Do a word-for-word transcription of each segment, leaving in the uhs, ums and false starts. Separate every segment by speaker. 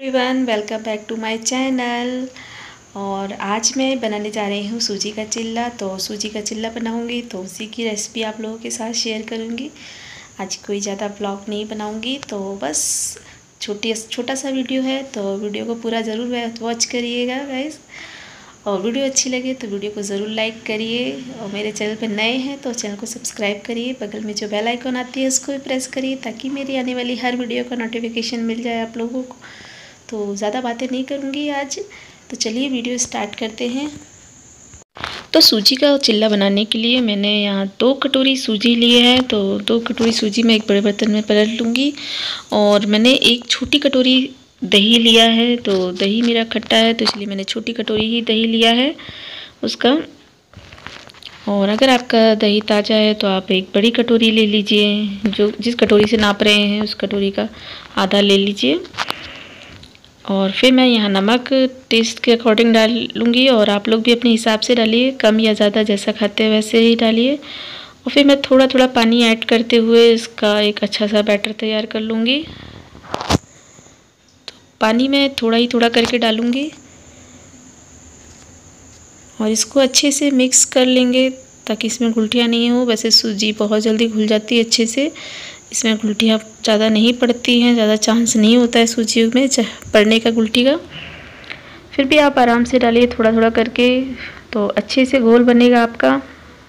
Speaker 1: Everyone, welcome back to my channel. और आज मैं बनाने जा रही हूँ सूजी का चिल्ला। तो सूजी का चिल्ला बनाऊँगी तो उसी की रेसिपी आप लोगों के साथ शेयर करूँगी। आज कोई ज़्यादा ब्लॉग नहीं बनाऊँगी, तो बस छोटी छोटा सा वीडियो है, तो वीडियो को पूरा ज़रूर वॉच करिएगा गाइस। और वीडियो अच्छी लगे तो वीडियो को ज़रूर लाइक करिए, और मेरे चैनल पर नए हैं तो चैनल को सब्सक्राइब करिए। बगल में जो बेल आइकन आती है उसको भी प्रेस करिए, ताकि मेरी आने वाली हर वीडियो का नोटिफिकेशन मिल जाए आप लोगों को। तो ज़्यादा बातें नहीं करूँगी आज, तो चलिए वीडियो स्टार्ट करते हैं। तो सूजी का चिल्ला बनाने के लिए मैंने यहाँ दो कटोरी सूजी लिए है। तो दो कटोरी सूजी मैं एक बड़े बर्तन में पलट लूँगी। और मैंने एक छोटी कटोरी दही लिया है। तो दही मेरा खट्टा है, तो इसलिए मैंने छोटी कटोरी ही दही लिया है उसका। और अगर आपका दही ताज़ा है तो आप एक बड़ी कटोरी ले लीजिए, जो जिस कटोरी से नाप रहे हैं उस कटोरी का आधा ले लीजिए। और फिर मैं यहाँ नमक टेस्ट के अकॉर्डिंग डालूँगी, और आप लोग भी अपने हिसाब से डालिए, कम या ज़्यादा जैसा खाते हैं वैसे ही डालिए। और फिर मैं थोड़ा थोड़ा पानी ऐड करते हुए इसका एक अच्छा सा बैटर तैयार कर लूँगी। तो पानी मैं थोड़ा ही थोड़ा करके डालूँगी और इसको अच्छे से मिक्स कर लेंगे, ताकि इसमें गुठलियाँ नहीं हो। वैसे सूजी बहुत जल्दी घुल जाती है अच्छे से, इसमें गुठलियाँ ज़्यादा नहीं पड़ती हैं, ज़्यादा चांस नहीं होता है सूजी में पड़ने का गुठली का। फिर भी आप आराम से डालिए थोड़ा थोड़ा करके, तो अच्छे से घोल बनेगा आपका।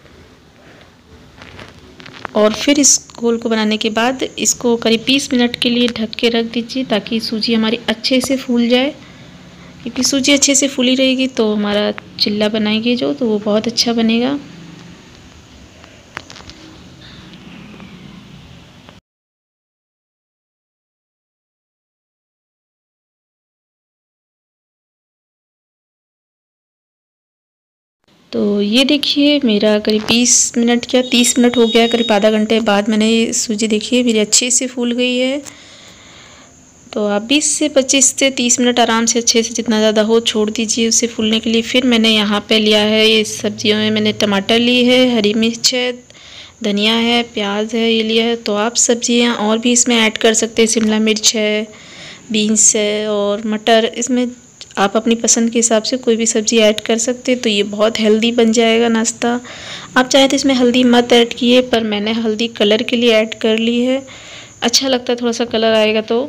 Speaker 1: और फिर इस घोल को बनाने के बाद इसको करीब बीस मिनट के लिए ढक के रख दीजिए, ताकि सूजी हमारी अच्छे से फूल जाए। क्योंकि सूजी अच्छे से फूली रहेगी तो हमारा चिल्ला बनाएंगे जो, तो वो बहुत अच्छा बनेगा। तो ये देखिए मेरा करीब बीस मिनट या तीस मिनट हो गया, करीब आधा घंटे बाद मैंने सूजी देखिए मेरी अच्छे से फूल गई है। तो आप बीस से पच्चीस से तीस मिनट आराम से अच्छे से, जितना ज़्यादा हो छोड़ दीजिए उसे फूलने के लिए। फिर मैंने यहाँ पे लिया है, ये सब्जियों में मैंने टमाटर ली है, हरी मिर्च है, धनिया है, प्याज है, ये लिया है। तो आप सब्जियाँ और भी इसमें ऐड कर सकते हैं, शिमला मिर्च है, बीन्स है और मटर। इसमें आप अपनी पसंद के हिसाब से कोई भी सब्ज़ी ऐड कर सकते हैं। तो ये बहुत हेल्दी बन जाएगा नाश्ता। आप चाहे तो इसमें हल्दी मत ऐड किए, पर मैंने हल्दी कलर के लिए ऐड कर ली है, अच्छा लगता है थोड़ा सा कलर आएगा तो।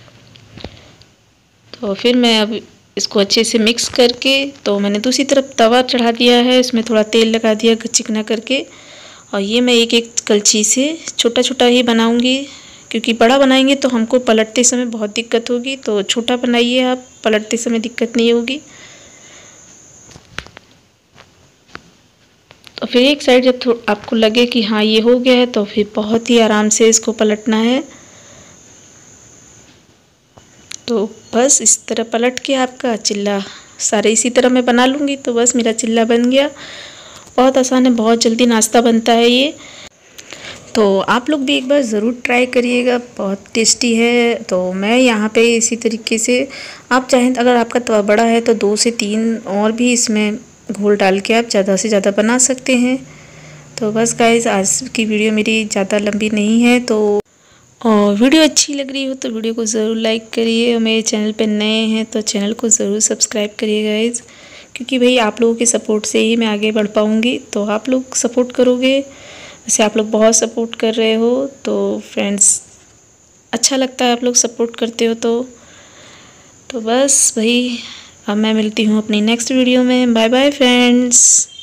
Speaker 1: तो फिर मैं अब इसको अच्छे से मिक्स करके, तो मैंने दूसरी तरफ तवा चढ़ा दिया है, इसमें थोड़ा तेल लगा दिया चिकना करके। और ये मैं एक एक कलछी से छोटा छोटा ही बनाऊँगी, क्योंकि बड़ा बनाएंगे तो हमको पलटते समय बहुत दिक्कत होगी। तो छोटा बनाइए आप, पलटते समय दिक्कत नहीं होगी। तो फिर एक साइड जब आपको लगे कि हाँ ये हो गया है, तो फिर बहुत ही आराम से इसको पलटना है। तो बस इस तरह पलट के आपका चिल्ला सारे इसी तरह मैं बना लूँगी, तो बस मेरा चिल्ला बन गया। बहुत आसान है, बहुत जल्दी नाश्ता बनता है ये। तो आप लोग भी एक बार ज़रूर ट्राई करिएगा, बहुत टेस्टी है। तो मैं यहाँ पे इसी तरीके से, आप चाहें अगर आपका तवा बड़ा है तो दो से तीन और भी इसमें घोल डाल के आप ज़्यादा से ज़्यादा बना सकते हैं। तो बस गाइस, आज की वीडियो मेरी ज़्यादा लंबी नहीं है। तो और वीडियो अच्छी लग रही हो तो वीडियो को ज़रूर लाइक करिए, और मेरे चैनल पर नए हैं तो चैनल को ज़रूर सब्सक्राइब करिए गाइस, क्योंकि भाई आप लोगों के सपोर्ट से ही मैं आगे बढ़ पाऊँगी। तो आप लोग सपोर्ट करोगे, वैसे आप लोग बहुत सपोर्ट कर रहे हो, तो फ्रेंड्स अच्छा लगता है आप लोग सपोर्ट करते हो। तो तो बस भाई, अब मैं मिलती हूँ अपनी नेक्स्ट वीडियो में। Bye bye friends.